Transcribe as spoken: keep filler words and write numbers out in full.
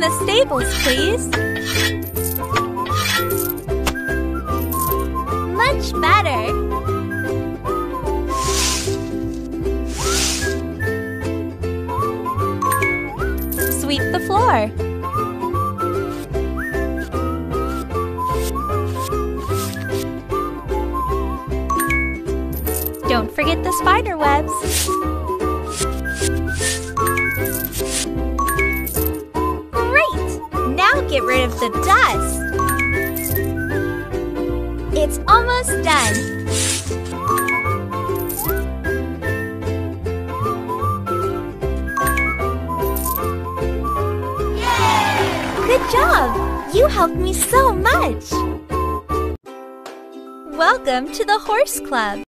the stables, please. Much better. Sweep the floor. Don't forget the spider webs. Great! Now get rid of the dust. It's almost done. Yay! Good job! You helped me so much. Welcome to the Horse Club.